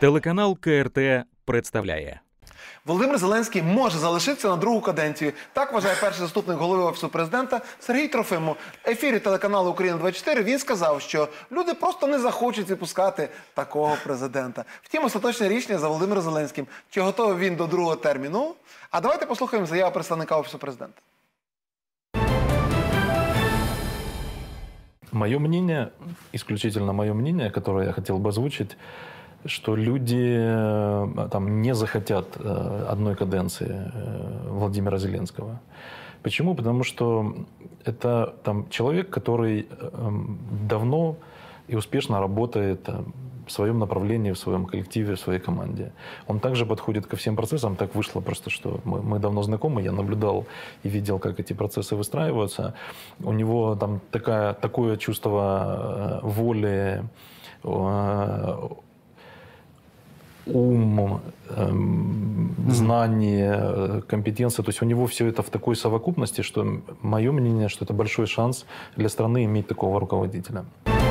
Телеканал КРТ представляє. Володимир Зеленський може залишитися на другу каденцію. Так вважає перший заступник голови Офісу Президента Сергій Трофимов. В ефірі телеканалу «Україна-24» він сказав, що люди просто не захочуть випускати такого президента. Втім, остаточне рішення за Володимиром Зеленським. Чи готовий він до другого терміну? А давайте послухаємо заяву представника Офісу Президента. Мое мнение, исключительно мое мнение, которое я хотел бы озвучить, что люди не захотят одной каденции Владимира Зеленского. Почему? Потому что это человек, который давно и успешно работает в своем направлении, в своем коллективе, в своей команде. Он также подходит ко всем процессам. Так вышло просто, что мы давно знакомы. Я наблюдал и видел, как эти процессы выстраиваются. У него такое чувство воли, ум, знания, компетенции. То есть у него все это в такой совокупности, что мое мнение, что это большой шанс для страны иметь такого руководителя.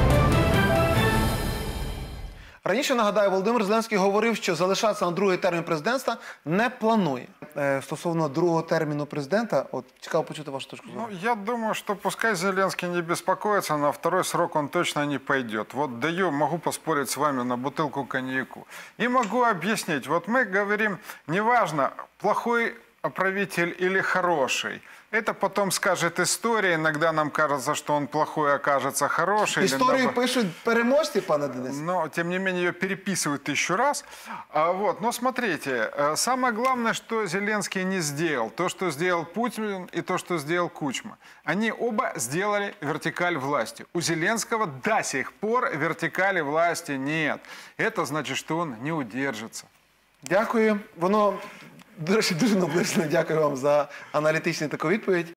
Раніше, нагадаю, Володимир Зеленський говорив, що залишатися на другий термін президентства не планує. Стосовно другого терміну президента, цікаво почути вашу точку зору. Я думаю, что пускай Зеленский не беспокоится, на второй срок он точно не пойдет. Могу поспорить с вами на бутылку коньяку. И могу объяснить. Мы говорим, неважно, плохой правитель или хороший. Это потом скажет история. Иногда нам кажется, что он плохой, окажется хороший. Историю пишут переможцы, пане Денис. Но, тем не менее, ее переписывают 1000 раз. Но смотрите, самое главное, что Зеленский не сделал. То, что сделал Путин, и то, что сделал Кучма. Они оба сделали вертикаль власти. У Зеленского до сих пор вертикали власти нет. Это значит, что он не удержится. Дякую. Воно, до речі, дуже наближено. Дякую вам за аналітичну таку відповідь.